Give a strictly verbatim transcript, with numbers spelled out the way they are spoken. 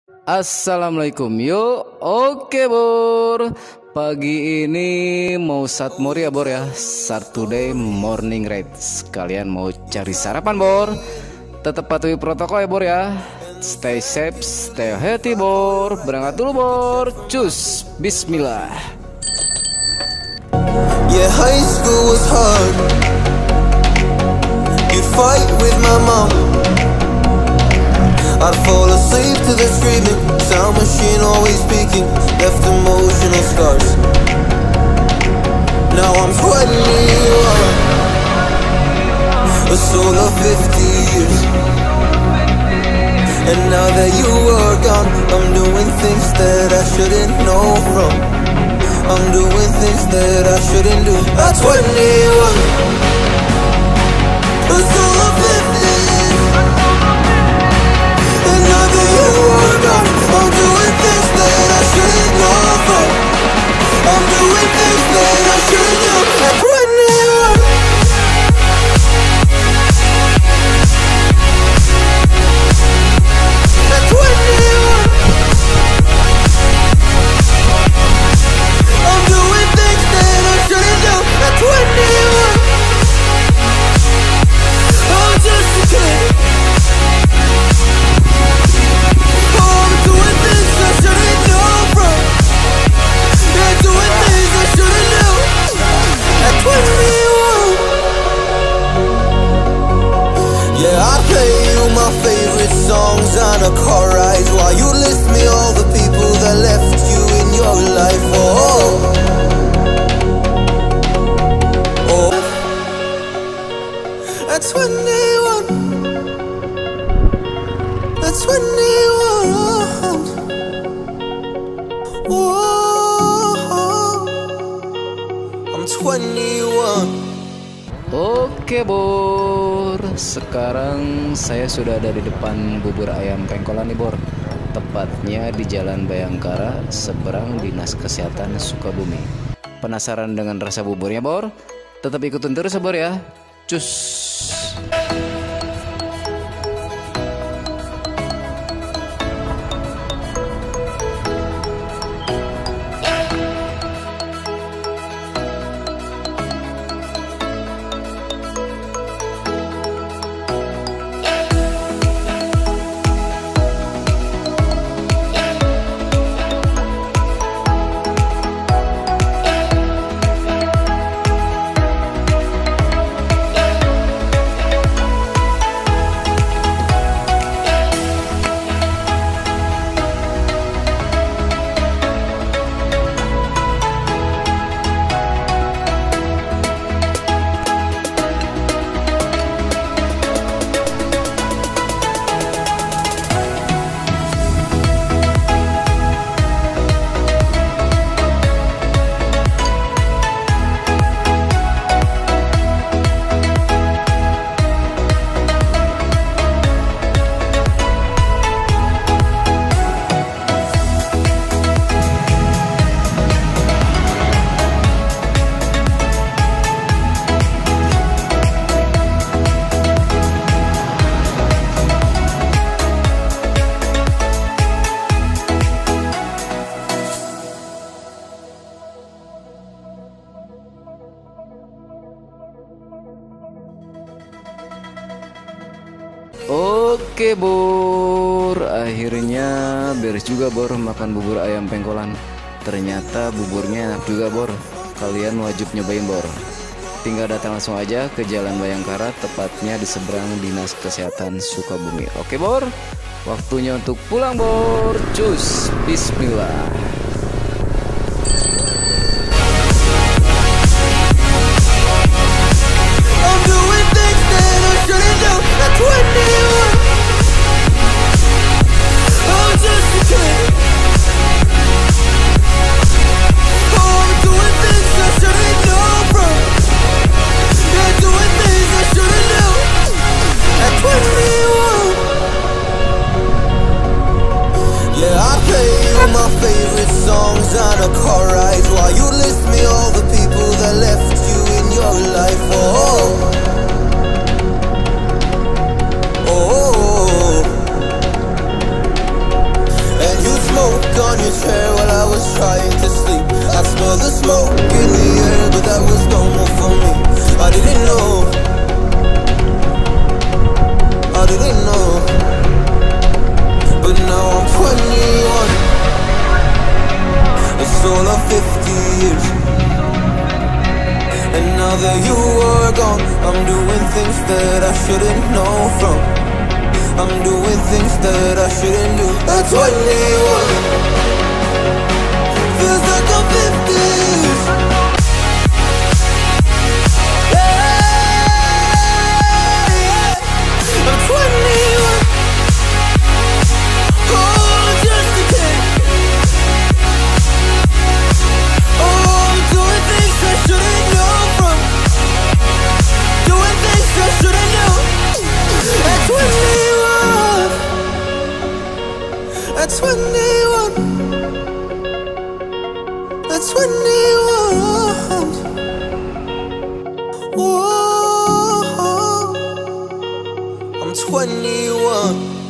Assalamualaikum, yuk. Oke Bor, pagi ini mau Satmori ya Bor ya, Saturday morning ride. Sekalian mau cari sarapan Bor. Tetap patuhi protokol ya Bor ya. Stay safe, stay healthy Bor. Berangkat dulu Bor. Cus, bismillah. Yeah, high school was hard. You'd fight with my mom. I'd fall asleep to the screaming, sound machine always speaking, left emotional scars. Now I'm twenty-one, a soul of fifty years. And now that you are gone, I'm doing things that I shouldn't know from. I'm doing things that I shouldn't do. At twenty-one, a soul of fifty years. And now that you are gone, I'm doing things that I shouldn't know from. I'm doing things that I shouldn't do. At twenty-one. At twenty-one. I'm doing things that I shouldn't do. At twenty-one. I'm just a kid. I'm doing things I shouldn't know from. Yeah, doing things I shouldn't do. At twenty-one. Yeah, I play you my favorite songs on a car ride while you list me all the people that left you in your life. Oh, oh. At twenty-one. At twenty-one. Oh, I'm twenty-one. Oke Bor, sekarang saya sudah ada di depan bubur ayam pengkolan nih Bor. Tepatnya di Jalan Bayangkara, seberang Dinas Kesehatan Sukabumi. Penasaran dengan rasa buburnya Bor? Tetap ikutin terus ya Bor ya. Cus. Oke Bor, akhirnya beres juga Bor makan bubur ayam pengkolan. Ternyata buburnya enak juga Bor. Kalian wajib nyobain Bor. Tinggal datang langsung aja ke Jalan Bayangkara, tepatnya di seberang Dinas Kesehatan Sukabumi. Oke Bor, waktunya untuk pulang Bor. Cus, bismillah. I'm doing things that I shouldn't do. At twenty-one. I'm just a kid. I'm doing things I shouldn't know from. Yeah, doing things I shouldn't do. At twenty-one. Yeah, I play you my favorite songs on a car ride while you list me all the people that left you in your life. Oh, oh, oh. your chair while I was trying to sleep. I smelled the smoke in the air, but that was normal for me. I didn't know, I didn't know. But now I'm twenty-one. It's all of fifty years. And now that you are gone, I'm doing things that I shouldn't know from. I'm doing things that I shouldn't do. At twenty-one, feels like I'm fifty years. I'm twenty-one. Oh, just a kid. Oh, I'm doing things I shouldn't know from. Doing things I shouldn't know. At twenty-one. At twenty-one. At twenty-one. Whoa. I'm twenty-one.